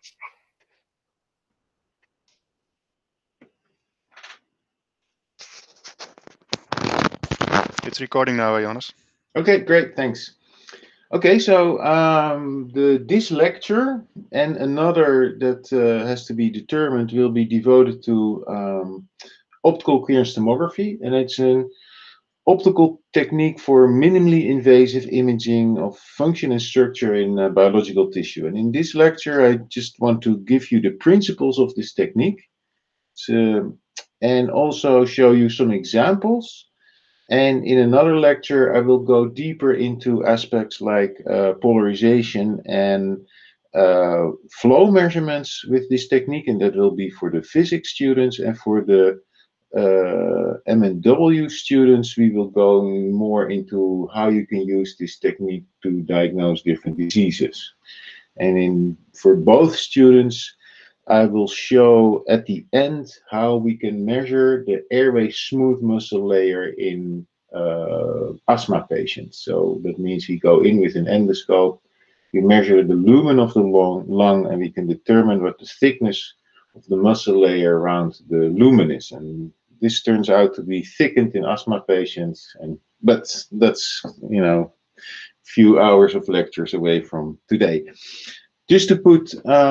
It's recording now, Jonas. Okay, great, thanks. Okay, so this lecture and another that has to be determined will be devoted to optical clearance tomography, and it's an optical technique for minimally invasive imaging of function and structure in biological tissue. And in this lecture, I just want to give you the principles of this technique, and also show you some examples. And in another lecture, I will go deeper into aspects like polarization and flow measurements with this technique, and that will be for the physics students. And for the MNW students, we will go more into how you can use this technique to diagnose different diseases. And for both students, I will show at the end how we can measure the airway smooth muscle layer in asthma patients. So that means we go in with an endoscope, we measure the lumen of the lung, and we can determine what the thickness of the muscle layer around the lumen is. And this turns out to be thickened in asthma patients, but that's, few hours of lectures away from today. Just to put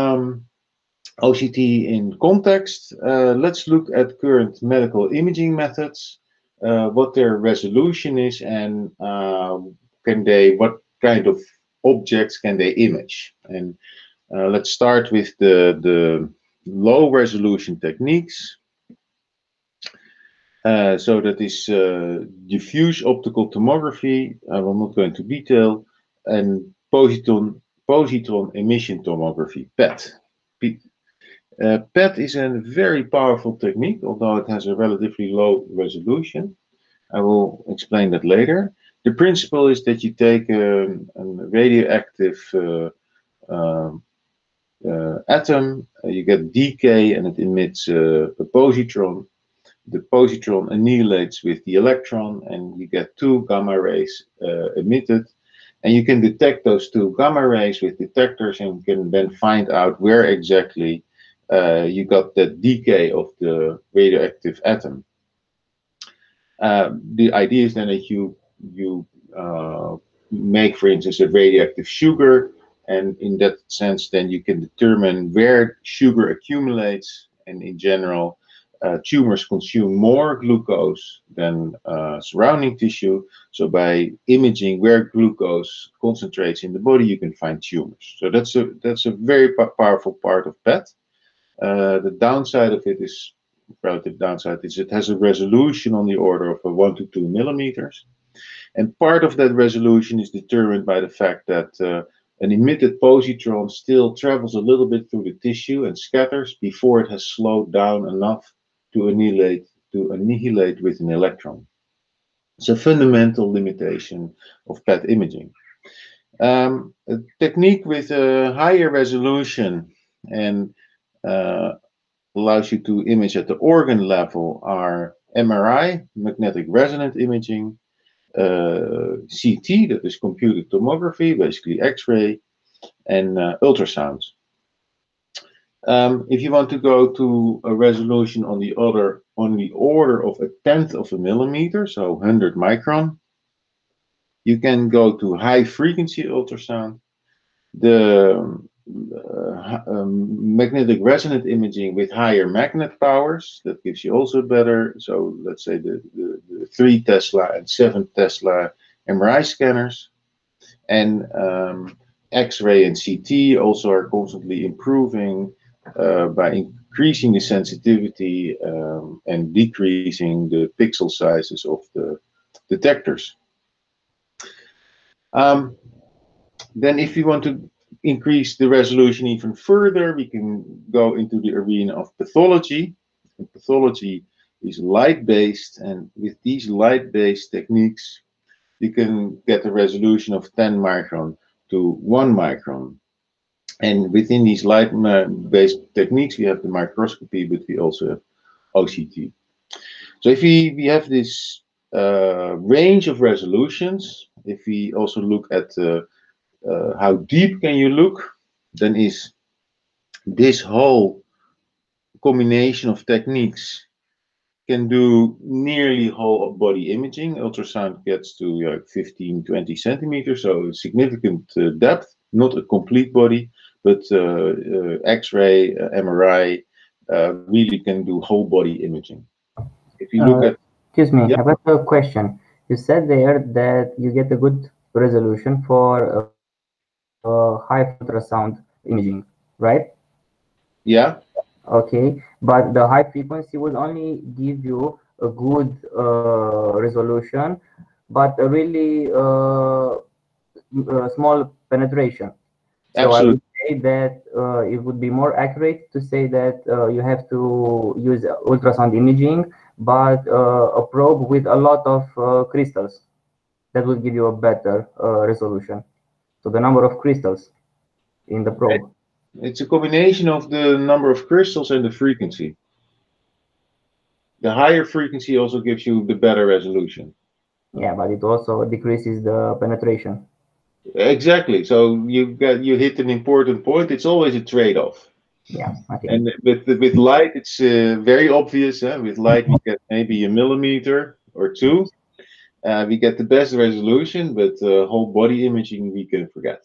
OCT in context, let's look at current medical imaging methods, what their resolution is, and what kind of objects can they image. And let's start with the low resolution techniques. So that is diffuse optical tomography. I will not go into detail, and positron emission tomography, PET. PET is a very powerful technique, although it has a relatively low resolution. I will explain that later. The principle is that you take a radioactive atom, you get decay, and it emits a positron. The positron annihilates with the electron, and you get two gamma rays emitted. And you can detect those two gamma rays with detectors, and you can then find out where exactly you got the decay of the radioactive atom. The idea is then that you make, for instance, a radioactive sugar, and in that sense, then you can determine where sugar accumulates. And in general, tumors consume more glucose than surrounding tissue. So by imaging where glucose concentrates in the body, you can find tumors. So that's a very powerful part of PET. The downside of it is, relative downside is, it has a resolution on the order of 1 to 2 millimeters. And part of that resolution is determined by the fact that an emitted positron still travels a little bit through the tissue and scatters before it has slowed down enough to annihilate with an electron. It's a fundamental limitation of PET imaging. A technique with a higher resolution and allows you to image at the organ level are MRI, magnetic resonance imaging, CT, that is computed tomography, basically X-ray, and ultrasounds. If you want to go to a resolution on the order of 1/10 of a millimeter, so 100 micron, you can go to high frequency ultrasound. The magnetic resonance imaging with higher magnet powers, that gives you also better. So let's say the 3 Tesla and 7 Tesla MRI scanners, and X-ray and CT also are constantly improving by increasing the sensitivity and decreasing the pixel sizes of the detectors. Then if you want to increase the resolution even further, we can go into the arena of pathology. And pathology is light-based, and with these light-based techniques, you can get a resolution of 10 micron to 1 micron. And within these light-based techniques, we have the microscopy, but we also have OCT. So if we have this range of resolutions, if we also look at how deep can you look, then is this whole combination of techniques can do nearly whole body imaging. Ultrasound gets to 15, 20 centimeters, so significant depth, not a complete body, but X-ray, MRI really can do whole body imaging. If you look at... Excuse me, Yeah. I have a question. You said there that you get a good resolution for high ultrasound imaging, right? Yeah. Okay, but the high frequency will only give you a good resolution, but a really small penetration. So I would Absolutely. say that it would be more accurate to say that you have to use ultrasound imaging, but a probe with a lot of crystals. That will give you a better resolution. So the number of crystals in the probe. It's a combination of the number of crystals and the frequency. The higher frequency also gives you the better resolution. Yeah, but it also decreases the penetration. Exactly. So you hit an important point. It's always a trade-off. Yeah, I think. And with light, it's very obvious. With light, we get maybe a millimeter or two. We get the best resolution, but whole body imaging we can forget.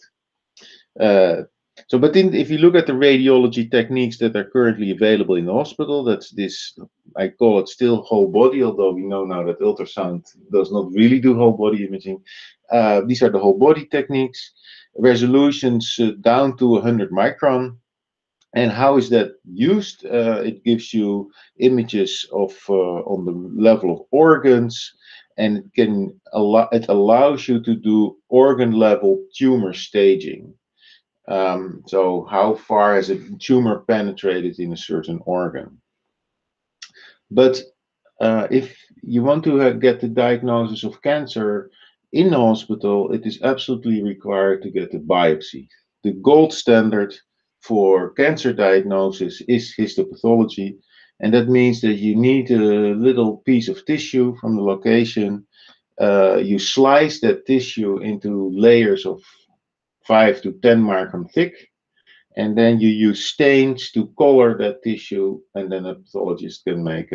But if you look at the radiology techniques that are currently available in the hospital, that's this, I call it still whole body, although we know now that ultrasound does not really do whole body imaging. These are the whole body techniques, resolutions down to 100 micron. And how is that used? It gives you images of on the level of organs, and it allows you to do organ level tumor staging. So how far has a tumor penetrated in a certain organ? But if you want to get the diagnosis of cancer in the hospital, it is absolutely required to get a biopsy. The gold standard for cancer diagnosis is histopathology, and that means that you need a little piece of tissue from the location. You slice that tissue into layers of 5 to 10 micron thick, and then you use stains to color that tissue, and then a pathologist can make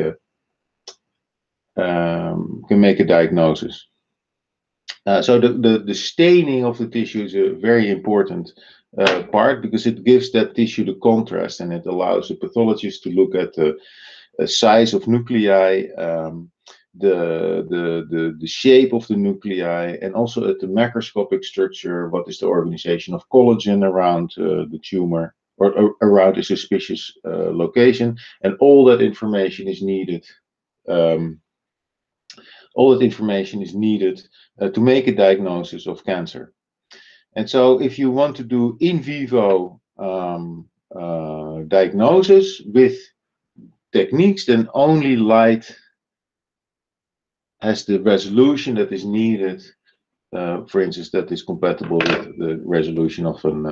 a diagnosis. So the staining of the tissue is a very important part, because it gives that tissue the contrast, and it allows the pathologist to look at the size of nuclei, the shape of the nuclei, and also at the macroscopic structure. What is the organization of collagen around the tumor, or around a suspicious location? And all that information is needed. To make a diagnosis of cancer. And so if you want to do in vivo diagnosis with techniques, then only light has the resolution that is needed. For instance, that is compatible with the resolution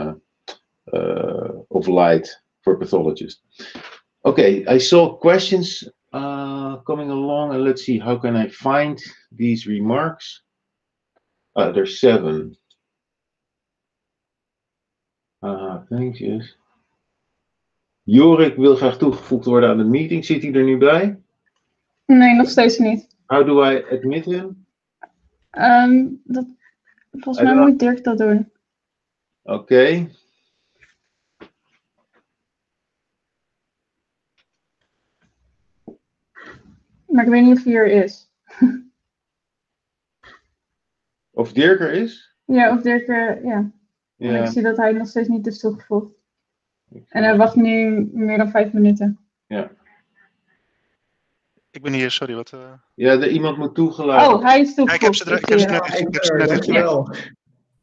of light for pathologists. Okay, I saw questions coming along, and let's see, how can I find these remarks? There's 7. Thanks, yes. Jorik wil graag toegevoegd worden aan de meeting. Zit hij er nu bij? Nee, nog steeds niet. How do I admit him? Volgens mij moet Dirk dat doen. Oké. Maar ik weet niet of hij er is. Of Dirk er is? Ja, of Dirk er, ja. En ik zie dat hij nog steeds niet is toegevoegd. En hij wacht nu meer dan 5 minuten. Ja. Ik ben hier, sorry, wat... Ja, iemand moet toegelaten. Oh, hij is toegevoegd. Ja, ik heb ze net ingeklikt.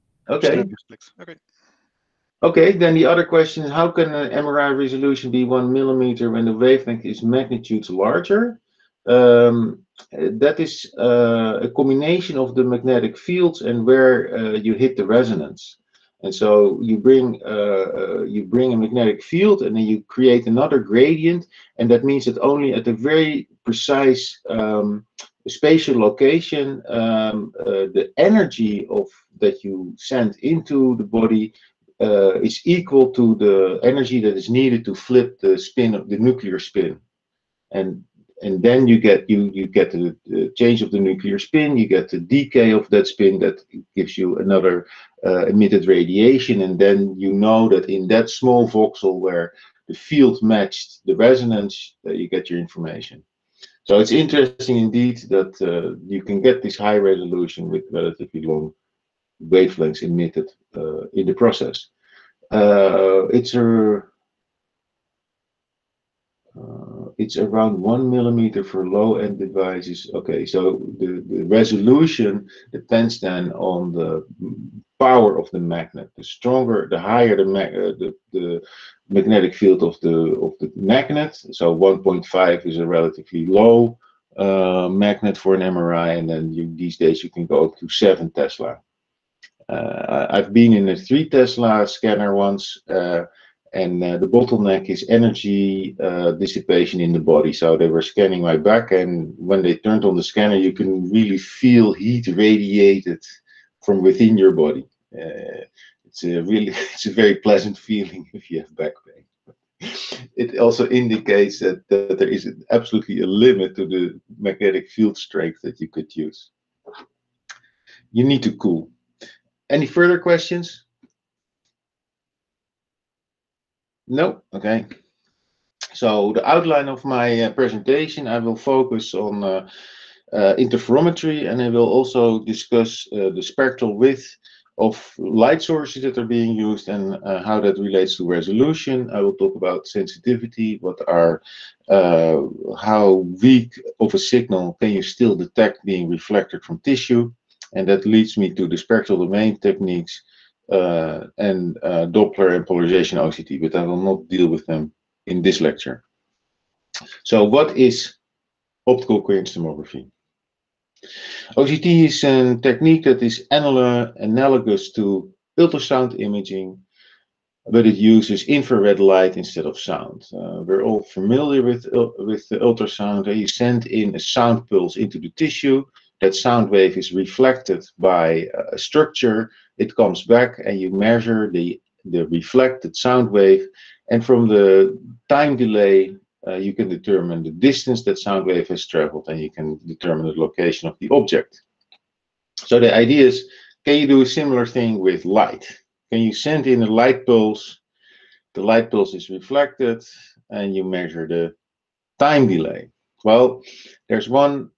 Okay, then the other question is, how can an MRI resolution be 1 millimeter when the wavelength is magnitudes larger? That is a combination of the magnetic fields and where you hit the resonance. And so you bring a magnetic field, and then you create another gradient, and that means that only at a very precise spatial location, the energy that you send into the body is equal to the energy that is needed to flip the spin of the nuclear spin, and then you get the change of the nuclear spin, you get the decay of that spin that gives you another emitted radiation, and then you know that in that small voxel where the field matched the resonance, you get your information. So it's interesting indeed that you can get this high resolution with relatively long wavelengths emitted in the process. It's around 1 millimeter for low-end devices. Okay, so the resolution depends then on the power of the magnet. The stronger, the higher the magnetic field of the magnet. So 1.5 is a relatively low magnet for an MRI, and then these days you can go up to 7 Tesla. I've been in a 3 Tesla scanner once. And the bottleneck is energy dissipation in the body. So they were scanning my back, and when they turned on the scanner, you can really feel heat radiated from within your body. It's a very pleasant feeling if you have back pain. It also indicates that there is absolutely a limit to the magnetic field strength that you could use. You need to cool. Any further questions? No? Okay. So the outline of my presentation, I will focus on interferometry, and I will also discuss the spectral width of light sources that are being used and how that relates to resolution. I will talk about sensitivity, how weak of a signal can you still detect being reflected from tissue, and that leads me to the spectral domain techniques and Doppler and polarization OCT, but I will not deal with them in this lecture. So what is optical coherence tomography? OCT is a technique that is analogous to ultrasound imaging, but it uses infrared light instead of sound. We're all familiar with the ultrasound. You send in a sound pulse into the tissue. That sound wave is reflected by a structure. It comes back, and you measure the reflected sound wave. And from the time delay, you can determine the distance that sound wave has traveled, and you can determine the location of the object. So the idea is, can you do a similar thing with light? Can you send in a light pulse? The light pulse is reflected, and you measure the time delay. Well, there's one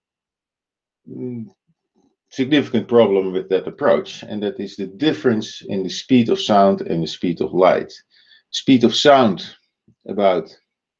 significant problem with that approach, and that is the difference in the speed of sound and the speed of light. Speed of sound, about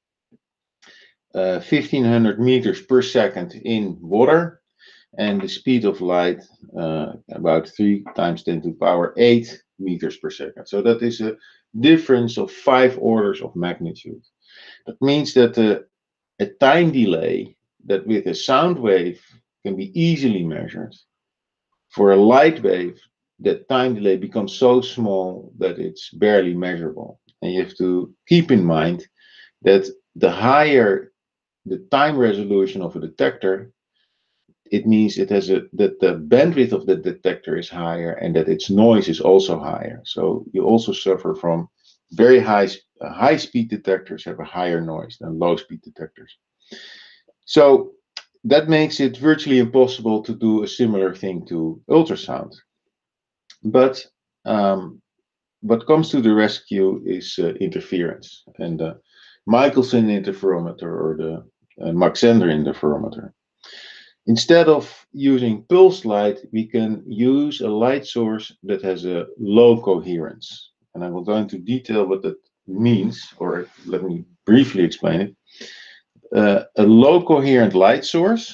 1500 meters per second in water, and the speed of light about 3 × 10⁸ meters per second. So that is a difference of 5 orders of magnitude. That means that a time delay that with a sound wave can be easily measured, for a light wave, that time delay becomes so small that it's barely measurable. And you have to keep in mind that the higher the time resolution of a detector, it means that the bandwidth of the detector is higher, and that its noise is also higher. So you also suffer from very high speed detectors have a higher noise than low speed detectors. So that makes it virtually impossible to do a similar thing to ultrasound. But what comes to the rescue is interference, and the Michelson interferometer, or the Mach-Zehnder interferometer. Instead of using pulsed light, we can use a light source that has a low coherence. And I will go into detail what that means, or let me briefly explain it. A low coherent light source.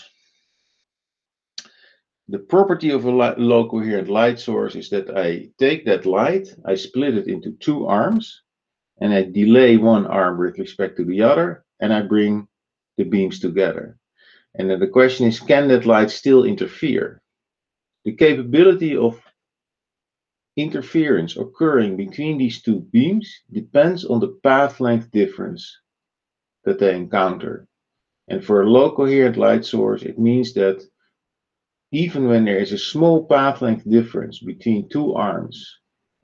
The property of a low coherent light source is that I take that light, I split it into 2 arms, and I delay one arm with respect to the other, and I bring the beams together. And then the question is, can that light still interfere? The capability of interference occurring between these 2 beams depends on the path length difference that they encounter. And for a low coherent light source, it means that even when there is a small path length difference between 2 arms,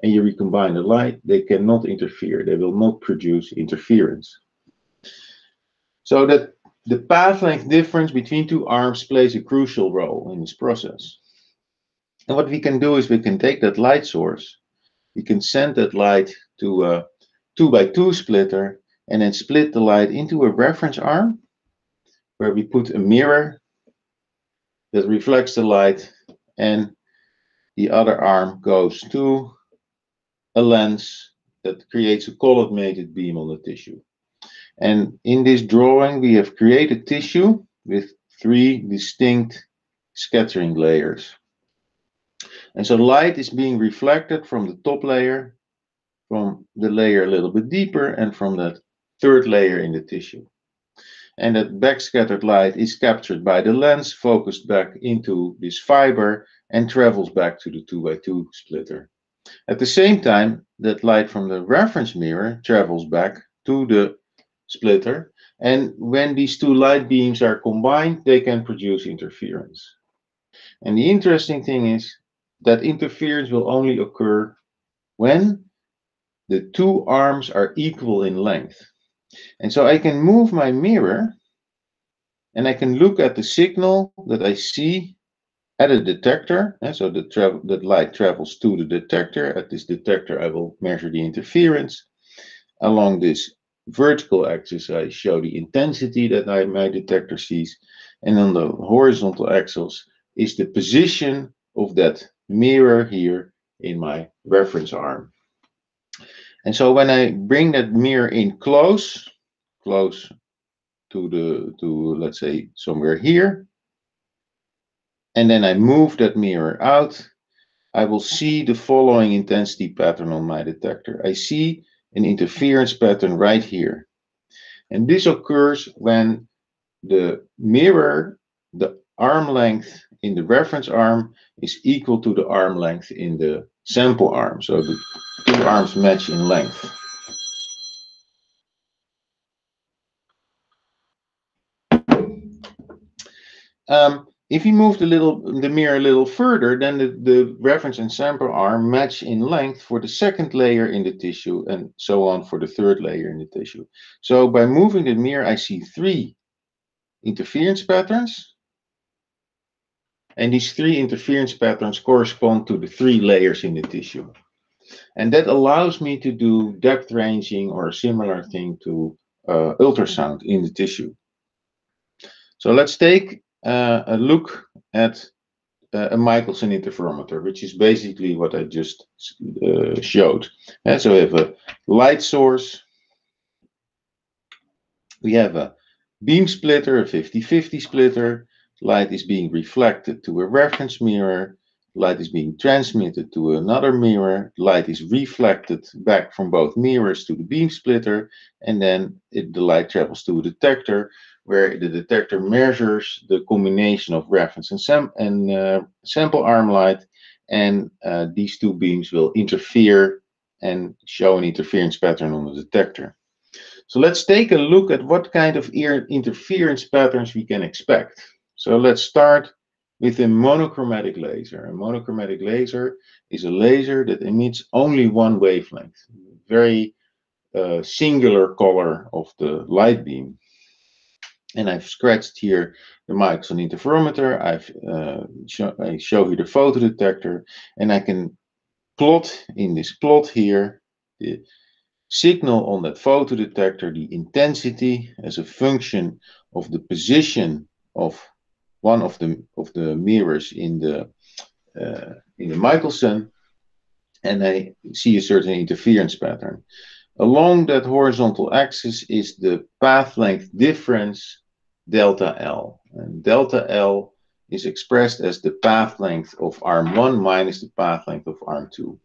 and you recombine the light, they cannot interfere. They will not produce interference. So that the path length difference between two arms plays a crucial role in this process. And what we can do is we can take that light source, we can send that light to a 2x2 splitter, and then split the light into a reference arm where we put a mirror that reflects the light, and the other arm goes to a lens that creates a collimated beam on the tissue. And in this drawing, we have created tissue with 3 distinct scattering layers. And so light is being reflected from the top layer, from the layer a little bit deeper, and from that 3rd layer in the tissue. And that backscattered light is captured by the lens, focused back into this fiber, and travels back to the 2x2 splitter. At the same time, that light from the reference mirror travels back to the splitter, and when these 2 light beams are combined, they can produce interference. And the interesting thing is that interference will only occur when the 2 arms are equal in length. And so I can move my mirror and I can look at the signal that I see at a detector. And so that light travels to the detector. At this detector, I will measure the interference. Along this vertical axis, I show the intensity that my detector sees. And on the horizontal axis is the position of that mirror here in my reference arm. And so when I bring that mirror in close to let's say somewhere here, and then I move that mirror out, I will see the following intensity pattern on my detector. I see an interference pattern right here. And this occurs when the mirror, the arm length in the reference arm is equal to the arm length in the sample arm. So the 2 arms match in length. If you move the mirror a little further, then the reference and sample arm match in length for the 2nd layer in the tissue, and so on for the 3rd layer in the tissue. So by moving the mirror, I see 3 interference patterns, and these 3 interference patterns correspond to the 3 layers in the tissue. And that allows me to do depth ranging or a similar thing to ultrasound in the tissue. So let's take a look at a Michelson interferometer, which is basically what I just showed. And so we have a light source, we have a beam splitter, a 50-50 splitter, light is being reflected to a reference mirror, light is being transmitted to another mirror, light is reflected back from both mirrors to the beam splitter, and then the light travels to a detector, where the detector measures the combination of reference and sample arm light, and these 2 beams will interfere and show an interference pattern on the detector. So let's take a look at what kind of interference patterns we can expect. So let's start with a monochromatic laser. A monochromatic laser is a laser that emits only one wavelength, very singular color of the light beam. And I've scratched here the Michelson interferometer. I show here the photodetector, and I can plot in this plot here the signal on that photodetector, the intensity as a function of the position of one of the mirrors in the Michelson, and I see a certain interference pattern. Along that horizontal axis is the path length difference, delta L. And delta L is expressed as the path length of arm 1 minus the path length of arm 2.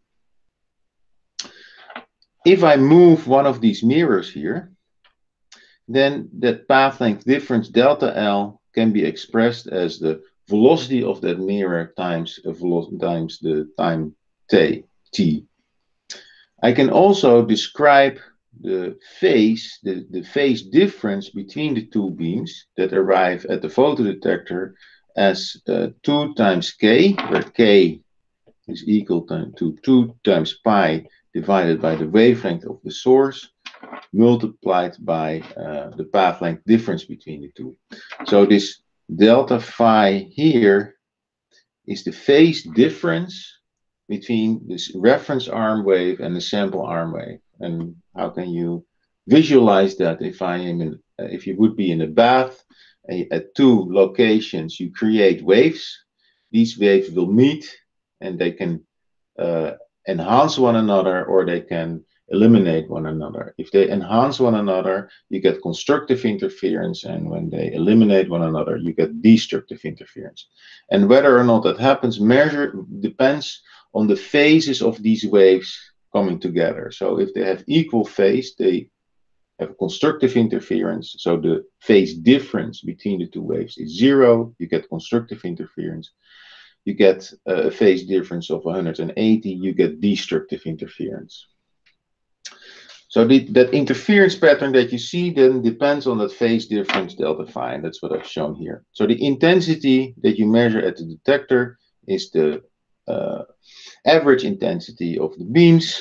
If I move one of these mirrors here, then that path length difference, delta L, can be expressed as the velocity of that mirror times the time t. I can also describe the phase difference between the 2 beams that arrive at the photodetector as 2 times k, where k is equal to 2 times pi divided by the wavelength of the source multiplied by the path length difference between the two. So this delta phi here is the phase difference between this reference arm wave and the sample arm wave. And how can you visualize that? If you would be in a bath at 2 locations, you create waves. These waves will meet and they can enhance one another, or they can eliminate one another. If they enhance one another, you get constructive interference, and when they eliminate one another, you get destructive interference. And whether or not that happens depends on the phases of these waves coming together. So if they have equal phase, they have constructive interference. So the phase difference between the two waves is 0. You get constructive interference. You get a phase difference of 180. You get destructive interference. So that interference pattern that you see then depends on that phase difference delta phi, and that's what I've shown here. So the intensity that you measure at the detector is the average intensity of the beams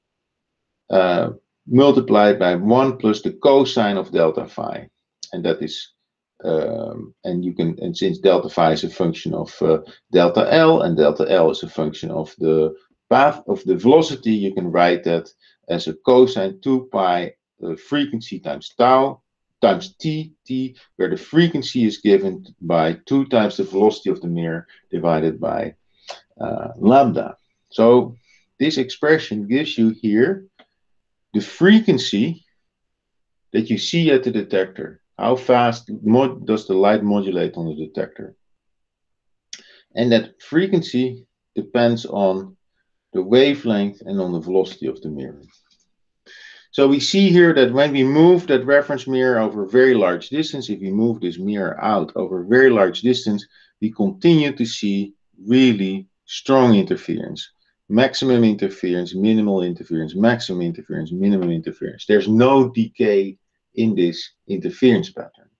multiplied by 1 plus the cosine of delta phi, and that is and since delta phi is a function of delta L, and delta L is a function of the path of the velocity, you can write that as a cosine 2 pi frequency times tau times t, where the frequency is given by 2 times the velocity of the mirror divided by lambda. So this expression gives you here the frequency that you see at the detector. How fast does the light modulate on the detector? And that frequency depends on the wavelength and on the velocity of the mirror. So we see here that when we move that reference mirror over a very large distance, if we move this mirror out over a very large distance, we continue to see really strong interference. Maximum interference, minimal interference, maximum interference, minimum interference. There's no decay in this interference pattern.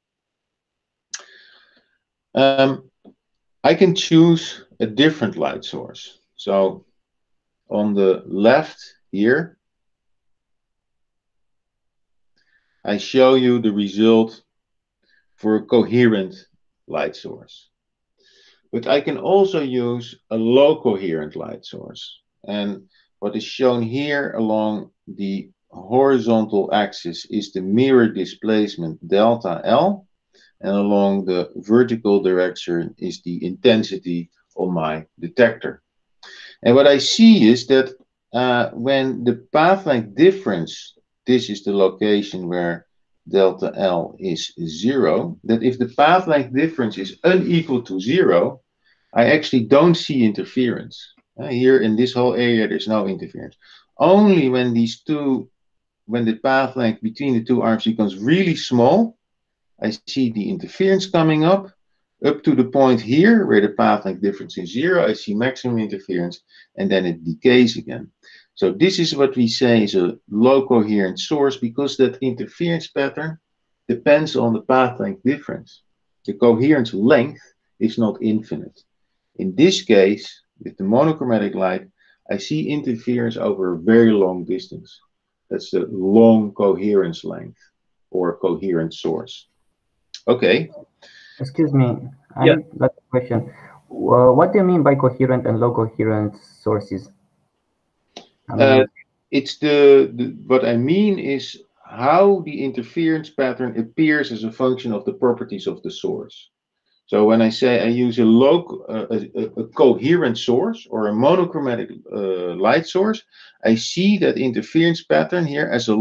I can choose a different light source. So on the left here, I show you the result for a coherent light source. But I can also use a low coherent light source. And what is shown here along the horizontal axis is the mirror displacement delta L, and along the vertical direction is the intensity on my detector. And what I see is that when the path length difference, this is the location where delta L is 0, that if the path length difference is unequal to 0, I actually don't see interference. Here in this whole area, there's no interference. Only when when the path length between the two arms becomes really small, I see the interference coming up to the point here where the path length difference is 0. I see maximum interference, and then it decays again. So this is what we say is a low coherent source, because that interference pattern depends on the path length difference. The coherence length is not infinite. In this case, with the monochromatic light, I see interference over a very long distance. That's the long coherence length, or coherent source. Okay. Excuse me, I have a question. What do you mean by coherent and low coherent sources? It's what I mean is how the interference pattern appears as a function of the properties of the source. So when I say I use a coherent source or a monochromatic light source, I see that interference pattern here as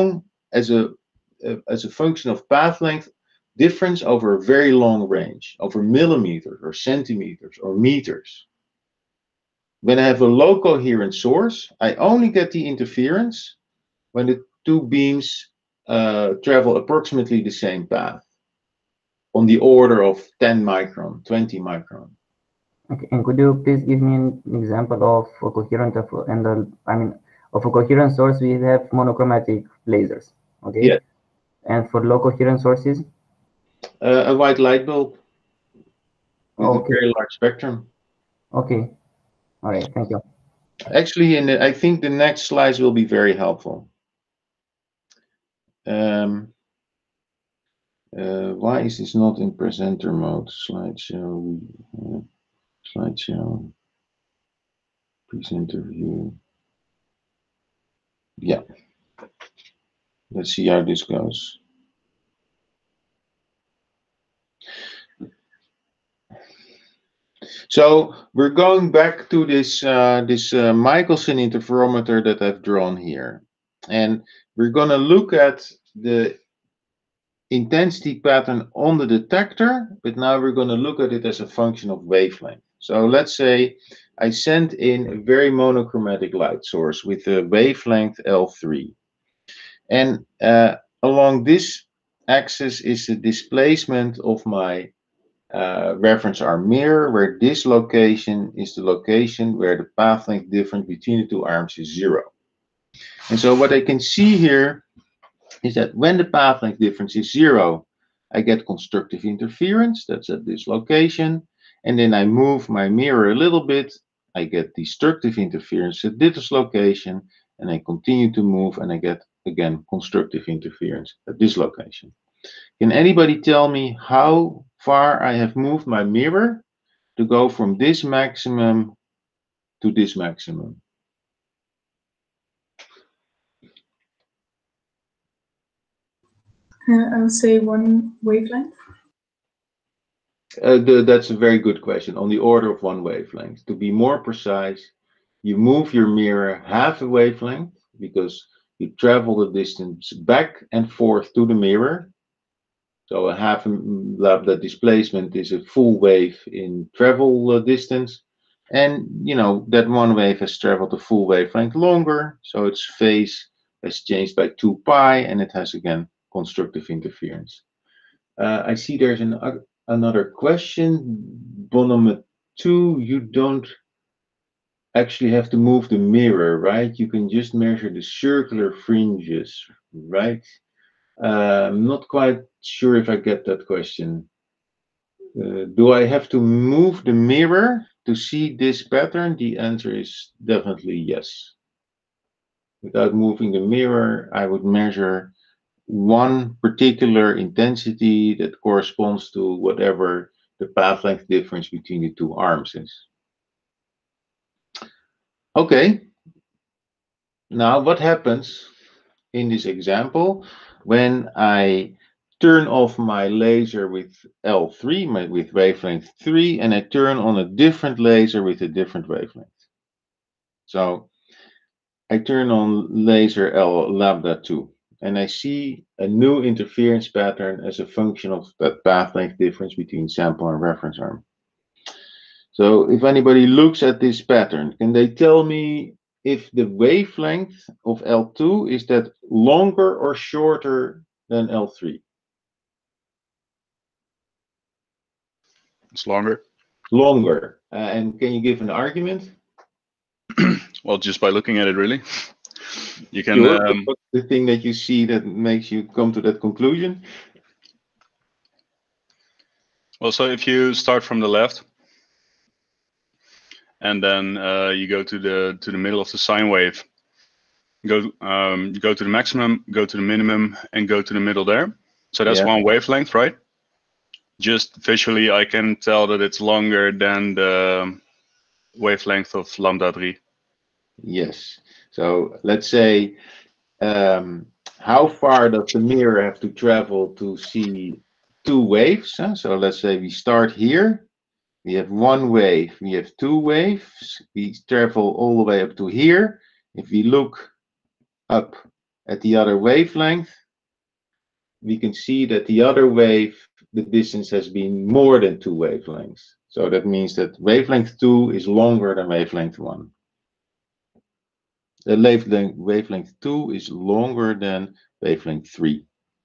a function of path length difference over a very long range, over millimeters or centimeters or meters. When I have a low coherent source, I only get the interference when the two beams travel approximately the same path, on the order of 10 micron, 20 micron. Okay, and could you please give me an example of a coherent of a coherent source? We have monochromatic lasers. Okay. Yeah. And for low coherent sources? A white light bulb with a very large spectrum. Okay. All right, thank you. Actually, I think the next slides will be very helpful. Why is this not in presenter mode? Slideshow, slideshow, presenter view. Yeah. Let's see how this goes. So we're going back to this Michelson interferometer that I've drawn here, and we're going to look at the intensity pattern on the detector, but now we're going to look at it as a function of wavelength. So let's say I send in a very monochromatic light source with a wavelength L3, and along this axis is the displacement of my reference arm mirror, where this location is the location where the path length difference between the two arms is 0. And so what I can see here is that when the path length difference is 0, I get constructive interference, that's at this location, and then I move my mirror a little bit, I get destructive interference at this location, and I continue to move and I get again constructive interference at this location. Can anybody tell me how far I have moved my mirror to go from this maximum to this maximum? I'll say 1 wavelength. That's a very good question. On the order of 1 wavelength. To be more precise, you move your mirror half a wavelength because you travel the distance back and forth to the mirror. So a half lambda displacement is a full wave in travel distance. And, you know, that 1 wave has traveled a full wavelength longer. So its phase has changed by 2 pi, and it has, again, constructive interference. I see there's another question. Bonhomme 2, you don't actually have to move the mirror, right? You can just measure the circular fringes, right? I'm not quite sure if I get that question. Do I have to move the mirror to see this pattern? The answer is definitely yes. Without moving the mirror, I would measure one particular intensity that corresponds to whatever the path length difference between the two arms is. Okay. Now, what happens in this example when I turn off my laser with L3, with wavelength 3, and I turn on a different laser with a different wavelength? So I turn on laser L lambda 2, and I see a new interference pattern as a function of that path length difference between sample and reference arm. So if anybody looks at this pattern, can they tell me if the wavelength of L2 is that longer or shorter than L3? It's longer. Longer. And can you give an argument? Well, just by looking at it, really. You can. Sure, what's the thing that you see that makes you come to that conclusion? Well, so if you start from the left, and then you go to the middle of the sine wave, go to the maximum, go to the minimum, and go to the middle there. So that's 1 wavelength, right? Just visually, I can tell that it's longer than the wavelength of lambda 3. Yes. So let's say, how far does the mirror have to travel to see 2 waves? Huh? So let's say we start here. We have 1 wave. We have 2 waves. We travel all the way up to here. If we look up at the other wavelength, we can see that the other wave, the distance has been more than 2 wavelengths. So that means that wavelength 2 is longer than wavelength 1. The wavelength 2 is longer than wavelength 3.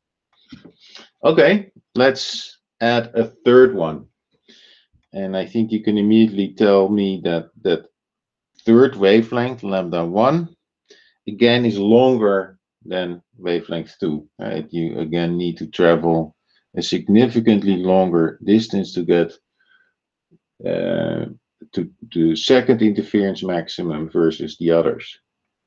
Okay, let's add a third one. And I think you can immediately tell me that that third wavelength, lambda 1, again is longer than wavelength 2. Right? You again need to travel a significantly longer distance to get the second interference maximum versus the others.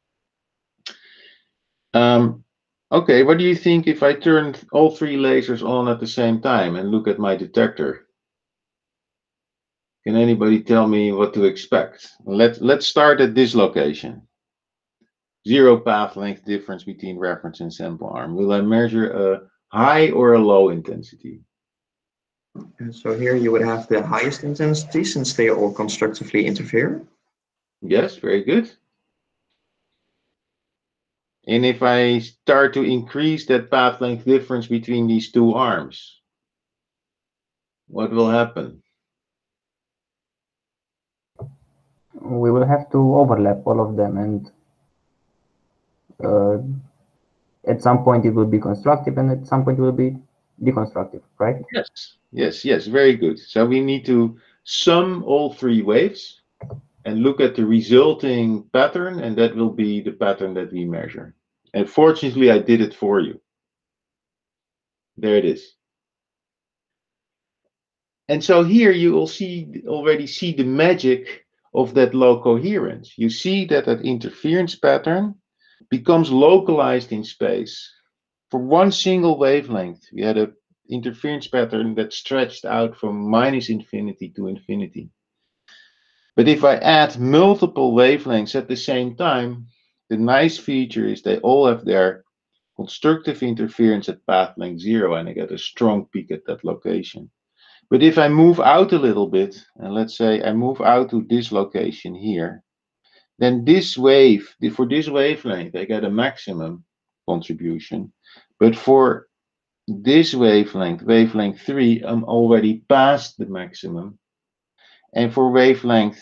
Okay, what do you think if I turn all 3 lasers on at the same time and look at my detector? Can anybody tell me what to expect? Let's start at this location. 0 path length difference between reference and sample arm. Will I measure a high or a low intensity? And so here you would have the highest intensity since they all constructively interfere. Yes, very good. And if I start to increase that path length difference between these 2 arms, what will happen? We will have to overlap all of them, and at some point it will be constructive, and at some point it will be deconstructive, right? Yes, very good. So we need to sum all 3 waves and look at the resulting pattern, and that will be the pattern that we measure. And fortunately, I did it for you. There it is. And so here you will already see the magic of that low coherence. You see that that interference pattern becomes localized in space. For one single wavelength, we had an interference pattern that stretched out from -infinity to infinity. But if I add multiple wavelengths at the same time, the nice feature is they all have their constructive interference at path length 0, and I get a strong peak at that location. But if I move out a little bit, and let's say I move out to this location here, then this wave, for this wavelength, I get a maximum contribution. But for this wavelength, wavelength 3, I'm already past the maximum. And for wavelength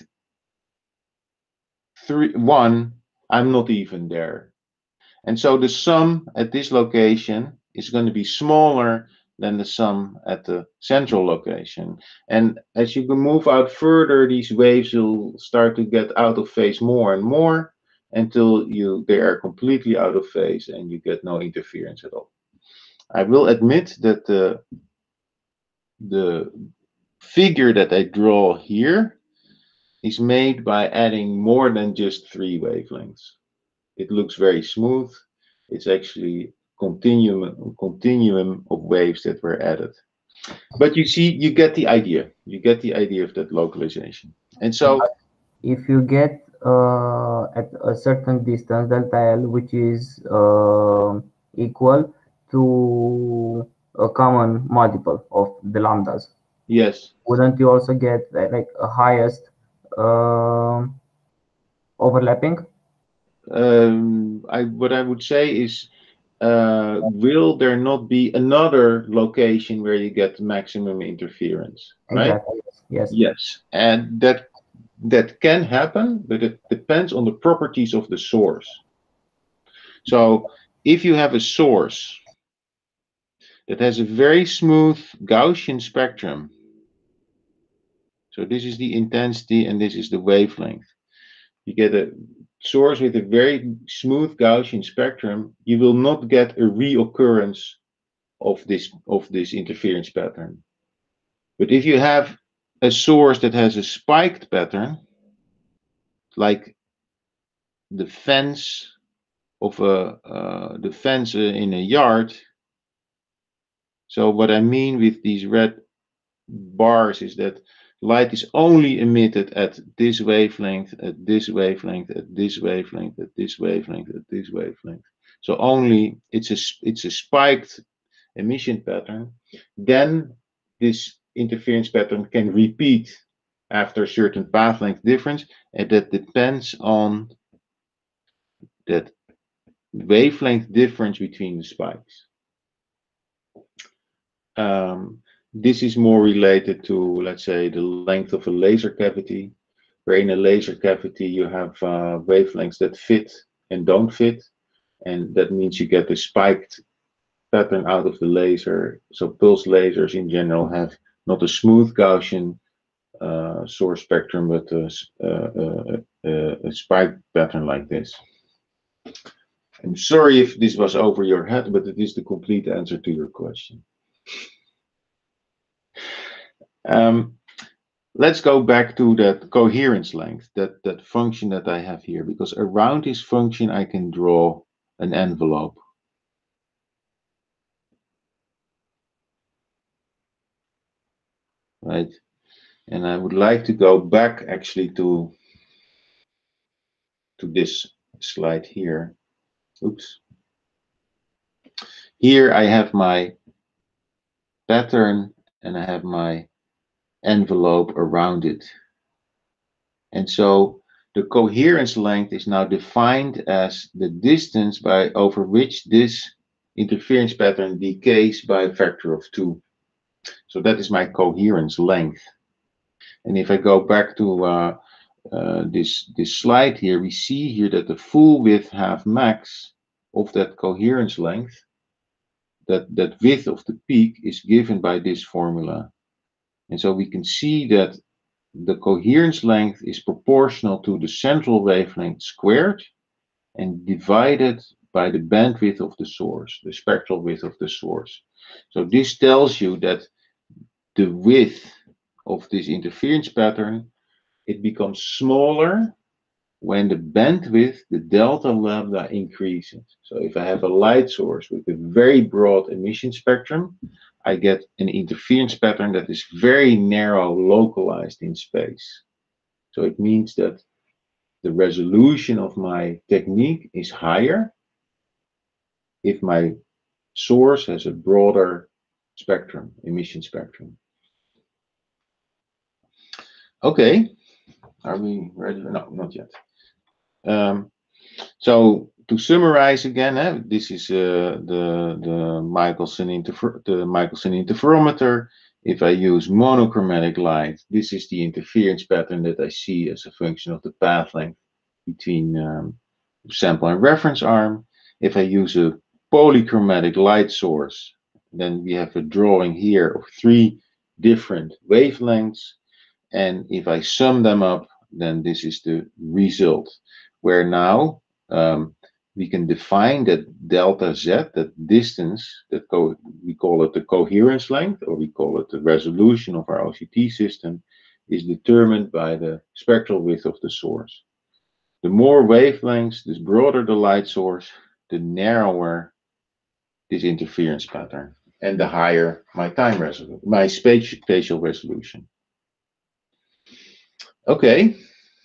1, I'm not even there. And so the sum at this location is going to be smaller than the sum at the central location. And as you can move out further, these waves will start to get out of phase more and more until they are completely out of phase and you get no interference at all. I will admit that the figure that I draw here is made by adding more than just 3 wavelengths. It looks very smooth. It's actually continuum of waves that were added. But you see, you get the idea. You get the idea of that localization. And so, if you get at a certain distance, delta L, which is equal to a common multiple of the lambdas. Yes. Wouldn't you also get like a highest overlapping? What I would say is, will there not be another location where you get maximum interference? Right? Exactly. Yes. Yes, and that can happen, but it depends on the properties of the source. So if you have a source that has a very smooth Gaussian spectrum, so this is the intensity and this is the wavelength, you get a source with a very smooth Gaussian spectrum, you will not get a reoccurrence of this interference pattern. But if you have a source that has a spiked pattern, like the fence of the fence in a yard. So what I mean with these red bars is that light is only emitted at this wavelength, at this wavelength, at this wavelength, at this wavelength, at this wavelength. So only it's a spiked emission pattern. Then this interference pattern can repeat after a certain path length difference, and that depends on that wavelength difference between the spikes. This is more related to, let's say, the length of a laser cavity, where in a laser cavity you have wavelengths that fit and don't fit, and that means you get a spiked pattern out of the laser. So pulse lasers in general have not a smooth Gaussian source spectrum, but a spiked pattern like this. I'm sorry if this was over your head, but it is the complete answer to your question. let's go back to that coherence length, that function that I have here, because around this function I can draw an envelope. Right? And I would like to go back actually to this slide here. Oops. Here I have my pattern and I have my envelope around it. And so the coherence length is now defined as the distance over which this interference pattern decays by a factor of 2. So that is my coherence length. And if I go back to this slide here, we see here that the full width half max of that coherence length, that width of the peak, is given by this formula. And so we can see that the coherence length is proportional to the central wavelength squared and divided by the bandwidth of the source, the spectral width of the source. So this tells you that the width of this interference pattern, it becomes smaller when the bandwidth, the delta lambda, increases. So if I have a light source with a very broad emission spectrum, I get an interference pattern that is very narrow, localized in space. So it means that the resolution of my technique is higher if my source has a broader spectrum, emission spectrum. Okay, are we ready? No, not yet. So to summarize again, this is the Michelson interferometer. If I use monochromatic light, this is the interference pattern that I see as a function of the path length between sample and reference arm. If I use a polychromatic light source, then we have a drawing here of 3 different wavelengths. And if I sum them up, then this is the result, where now we can define that delta z, that distance, we call it the coherence length, or we call it the resolution of our OCT system, is determined by the spectral width of the source. The more wavelengths, the broader the light source, the narrower this interference pattern, and the higher my time resolution, my spatial resolution. Okay,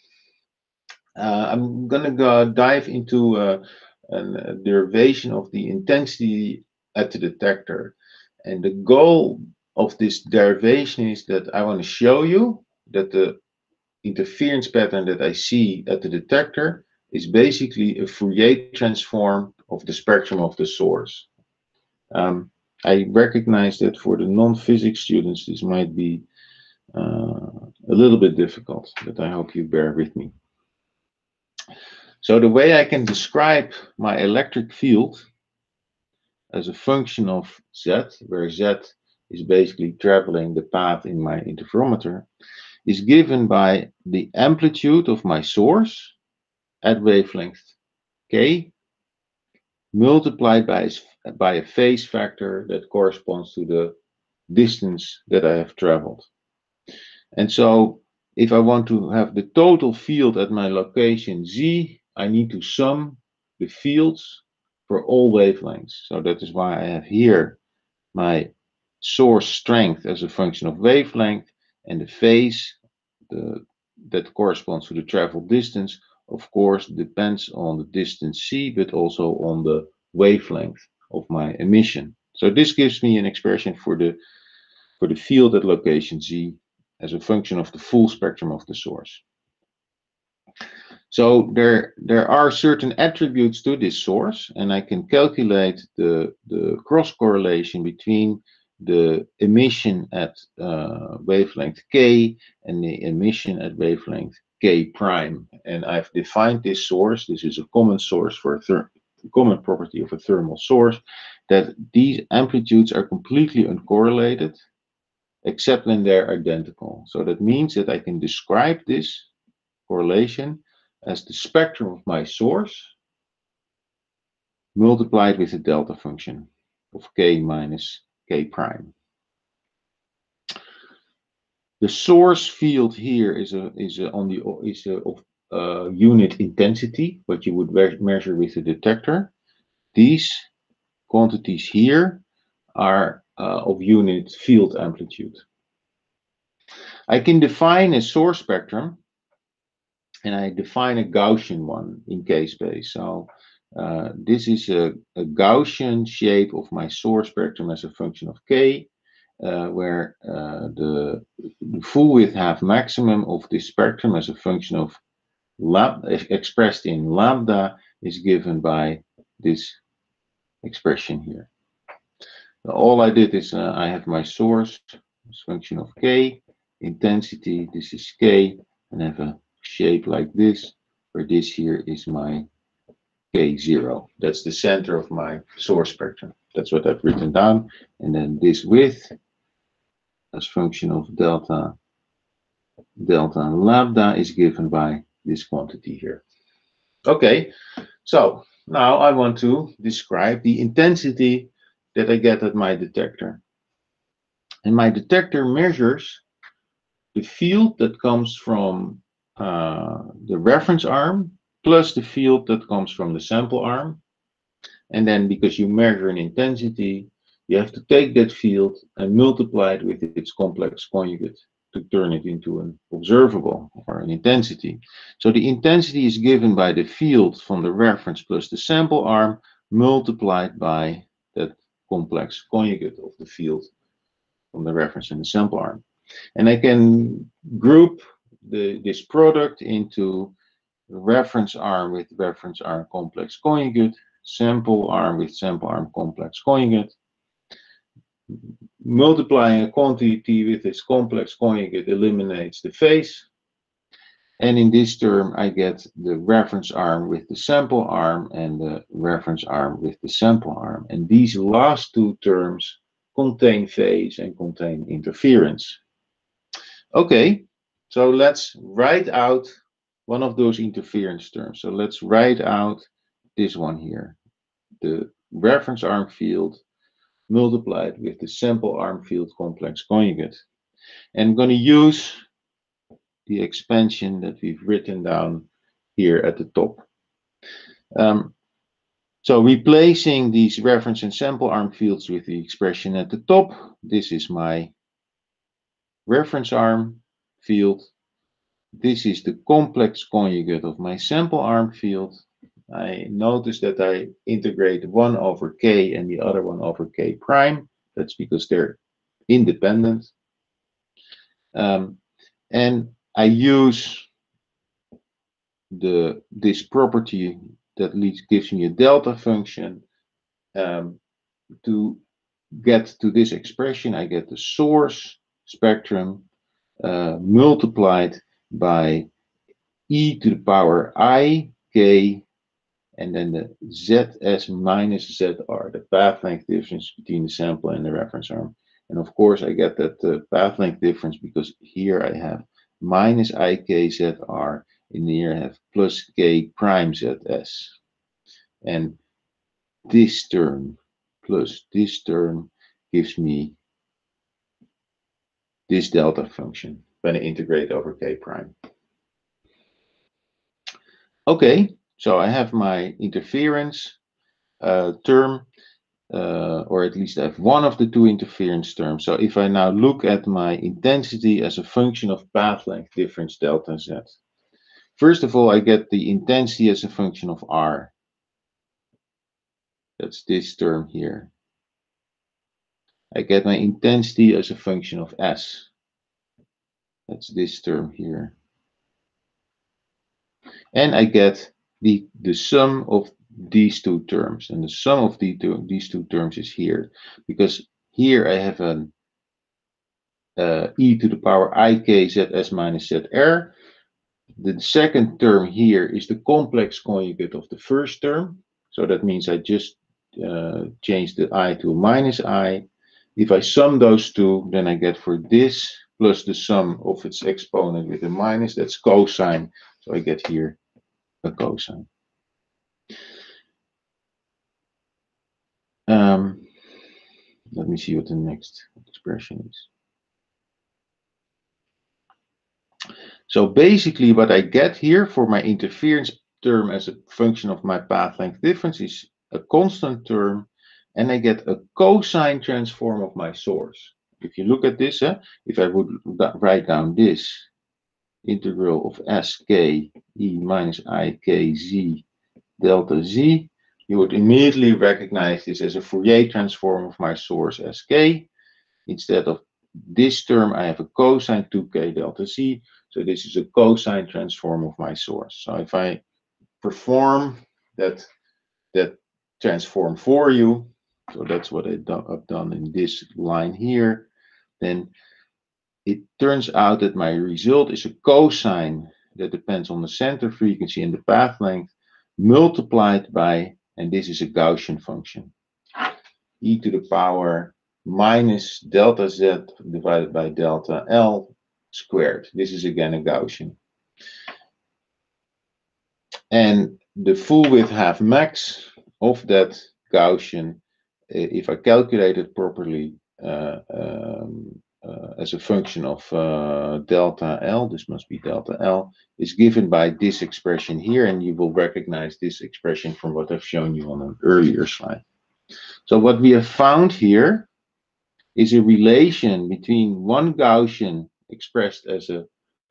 I'm gonna dive into a derivation of the intensity at the detector, and the goal of this derivation is that I want to show you that the interference pattern that I see at the detector is basically a Fourier transform of the spectrum of the source. I recognize that for the non-physics students this might be a little bit difficult, but I hope you bear with me. So the way I can describe my electric field as a function of Z, where Z is basically traveling the path in my interferometer, is given by the amplitude of my source at wavelength k multiplied by a phase factor that corresponds to the distance that I have traveled. And so if I want to have the total field at my location Z, I need to sum the fields for all wavelengths. So that is why I have here my source strength as a function of wavelength, and the phase that corresponds to the traveled distance, of course, depends on the distance C, but also on the wavelength of my emission. So this gives me an expression for the field at location Z as a function of the full spectrum of the source. So there are certain attributes to this source, and I can calculate the cross correlation between the emission at wavelength k and the emission at wavelength k prime. And I've defined this source. This is a common source for a common property of a thermal source, that these amplitudes are completely uncorrelated except when they're identical. So that means that I can describe this correlation as the spectrum of my source multiplied with the delta function of k minus k prime. The source field here is of unit intensity, what you would measure with the detector. These quantities here are of unit field amplitude. I can define a source spectrum, and I define a Gaussian one in K-space. So this is a Gaussian shape of my source spectrum as a function of K, where the full width half maximum of this spectrum as a function of lambda expressed in lambda is given by this expression here. All I did is I have my source as function of K, intensity, this is K, and I have a shape like this, where this here is my K0. That's the center of my source spectrum. That's what I've written down. And then this width as function of delta and lambda is given by this quantity here. Okay, so now I want to describe the intensity that I get at my detector. And my detector measures the field that comes from the reference arm plus the field that comes from the sample arm. And then because you measure an intensity, you have to take that field and multiply it with its complex conjugate to turn it into an observable or an intensity. So the intensity is given by the field from the reference plus the sample arm multiplied by that complex conjugate of the field from the reference and the sample arm. And I can group this product into reference arm with reference arm complex conjugate, sample arm with sample arm complex conjugate. Multiplying a quantity with its complex conjugate eliminates the phase. And in this term, I get the reference arm with the sample arm and the reference arm with the sample arm. And these last two terms contain phase and contain interference. Okay, so let's write out one of those interference terms. So let's write out this one here. The reference arm field multiplied with the sample arm field complex conjugate. And I'm going to use the expansion that we've written down here at the top. So replacing these reference and sample arm fields with the expression at the top, this is my reference arm field. This is the complex conjugate of my sample arm field. I notice that I integrate one over K and the other one over K prime. That's because they're independent. And I use this property that gives me a delta function to get to this expression. I get the source spectrum multiplied by e to the power I, k, and then the zs minus zr, the path length difference between the sample and the reference arm. And of course, I get that path length difference because here I have minus ikzr, and here I have plus k prime zs. And this term plus this term gives me this delta function when I integrate over k prime. Okay, so I have my interference term, or at least I have one of the two interference terms. So if I now look at my intensity as a function of path length difference delta z, first of all, I get the intensity as a function of r. That's this term here. I get my intensity as a function of s. That's this term here. And I get the sum of these two terms. And the sum of these two terms is here. Because here I have an e to the power ikzs minus zr. The second term here is the complex conjugate of the first term. So that means I just change the I to a minus I. If I sum those two, then I get for this plus the sum of its exponent with a minus, that's cosine. So I get here a cosine. Let me see what the next expression is. So basically what I get here for my interference term as a function of my path length difference is a constant term, and I get a cosine transform of my source. If you look at this, if I would write down this integral of sk e minus ik z delta z, you would immediately recognize this as a Fourier transform of my source sk. Instead of this term, I have a cosine 2k delta z. So this is a cosine transform of my source. So if I perform that transform for you, so that's what I've done in this line here, then it turns out that my result is a cosine that depends on the center frequency and the path length multiplied by, and this is a Gaussian function, e to the power minus delta z divided by delta L squared. This is again a Gaussian. And the full width half max of that Gaussian, if I calculate it properly as a function of delta L, this must be delta L, is given by this expression here, and you will recognize this expression from what I've shown you on an earlier slide. So what we have found here is a relation between one Gaussian expressed as a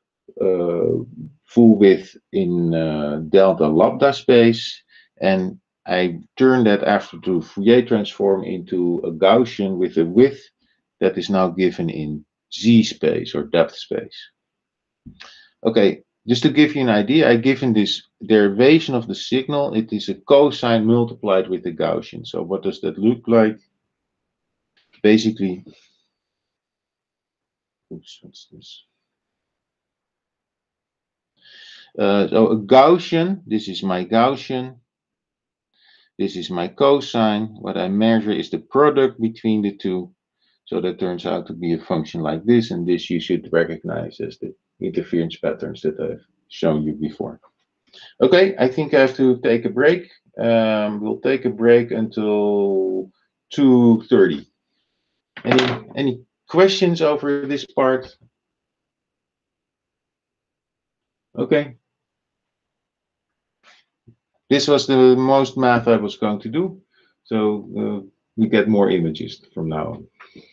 full width in delta lambda space, and I turn that after to Fourier transform into a Gaussian with a width that is now given in z space or depth space. Okay, just to give you an idea, I've given this derivation of the signal. It is a cosine multiplied with the Gaussian. So what does that look like? Basically, oops, what's this? So a Gaussian, this is my Gaussian, this is my cosine. What I measure is the product between the two. So that turns out to be a function like this, and this you should recognize as the interference patterns that I've shown you before. Okay, I think I have to take a break. We'll take a break until 2:30. Any questions over this part? Okay. This was the most math I was going to do, so we get more images from now on.